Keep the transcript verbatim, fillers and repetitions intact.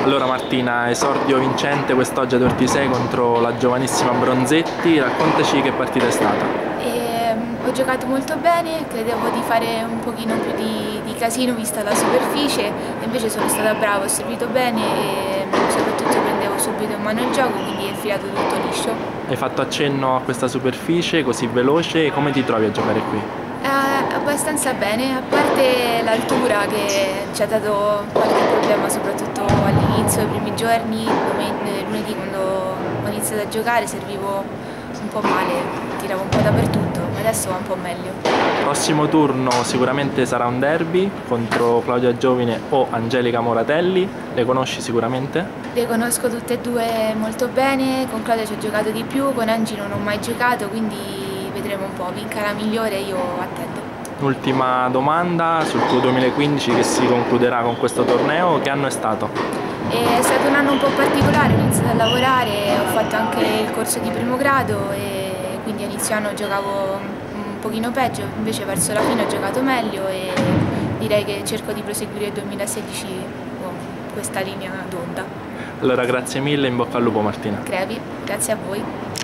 Allora Martina, esordio vincente quest'oggi ad Ortisei contro la giovanissima Bronzetti, raccontaci che partita è stata. E, um, ho giocato molto bene, credevo di fare un pochino più di, di casino vista la superficie, invece sono stata brava, ho servito bene e soprattutto prendevo subito in mano il gioco, quindi è filato tutto liscio. Hai fatto accenno a questa superficie così veloce, come ti trovi a giocare qui? Eh, abbastanza bene, a parte l'altura che ci ha dato qualche problema soprattutto all'inizio, ai primi giorni, lunedì quando ho iniziato a giocare servivo un po' male, tiravo un po' dappertutto, ma adesso va un po' meglio. Prossimo turno sicuramente sarà un derby contro Claudia Giovine o Angelica Moratelli, le conosci sicuramente? Le conosco tutte e due molto bene, con Claudia ci ho giocato di più, con Angi non ho mai giocato, quindi vedremo un po', vinca la migliore, io attendo. Ultima domanda sul tuo duemilaquindici che si concluderà con questo torneo, che anno è stato? È stato un anno un po' particolare, ho iniziato a lavorare, ho fatto anche il corso di primo grado e quindi a inizio anno giocavo un pochino peggio, invece verso la fine ho giocato meglio e direi che cerco di proseguire il duemilasedici con questa linea d'onda. Allora grazie mille, in bocca al lupo Martina. Crepi, grazie a voi.